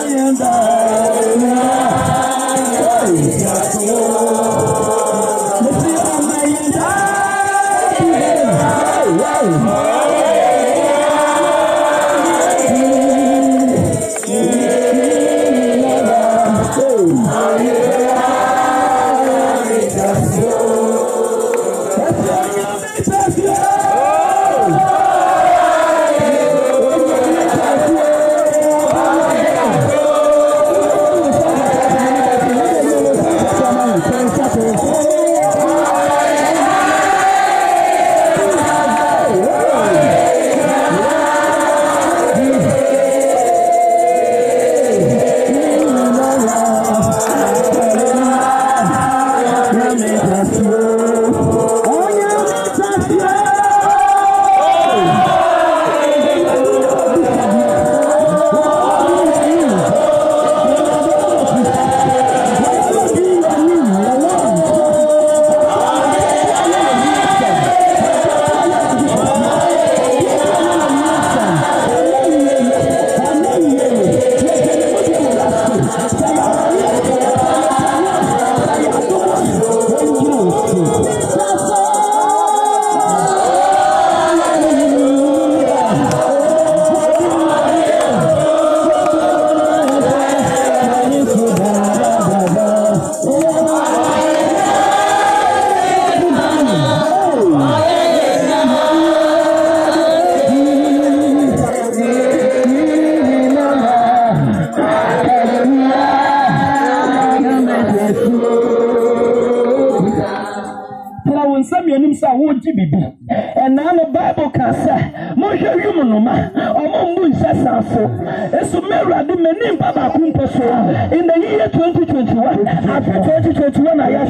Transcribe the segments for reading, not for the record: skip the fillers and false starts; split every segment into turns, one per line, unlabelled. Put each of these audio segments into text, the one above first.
And now the Bible can say, Moshe Yumunuma, Omo Sasso, Esumera de Menim Baba Kumposo, in the year 2021, after 2021, I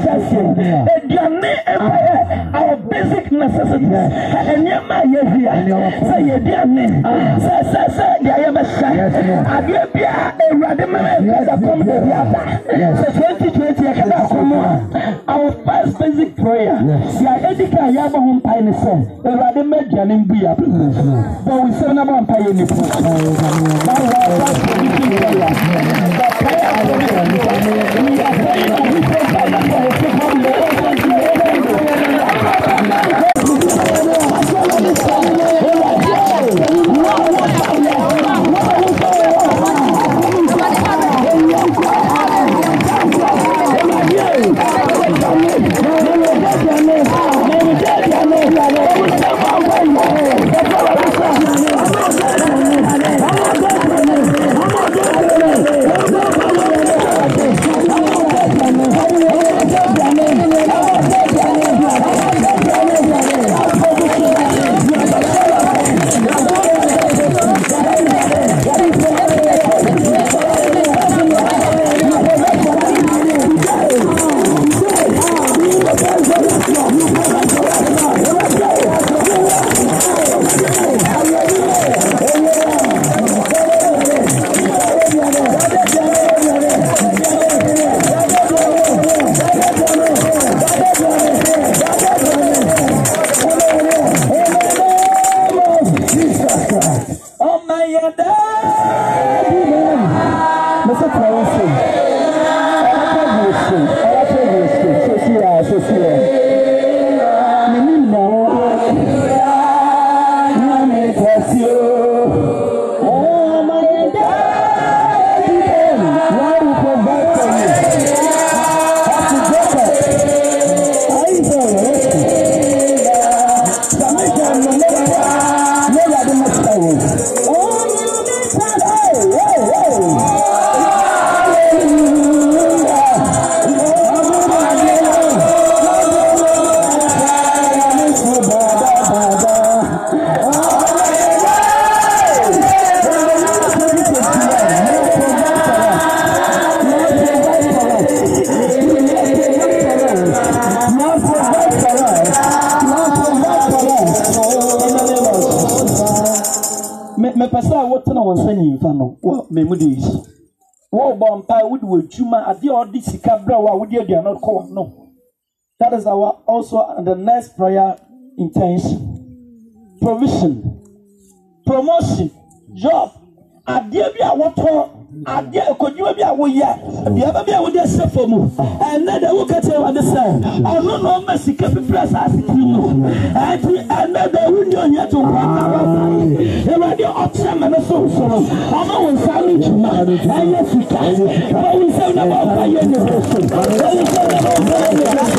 say, our basic necessities, and Yama Yavia, say your dear name, say, Yamasa, Agabia, a Radimana, the Commonwealth, 2020, I cannot come on. Our first basic prayer, Edika Yabahum Pinison, a Radimed and Bia, but we send about Pioneer. Me pasa what na won sani mfa no wo me mu dey wo bompa wo de wadwuma ade odi sika bra wo de aduano ko no. That is our also the next prayer intention. Provision, promotion, job, ade bia woto adeɛ kodwuma bi a woyɛ deɛ bi a wode ahyɛ fam ɛnɛ da woka kyerɛ wade sɛ ɔno na ɔma sika fifiri asase tiri mu ɛnti ɛnɛ da wonni ɔnyɛ to nkɔta wasa awurade ɔkyerɛ ma no so nsoro ɔma wo nsa no dwuma ɛyɛ sika ma wo nsɛm na bɔfa yɛ ne ho so wo nsɛm na bɔfa yɛ ne ho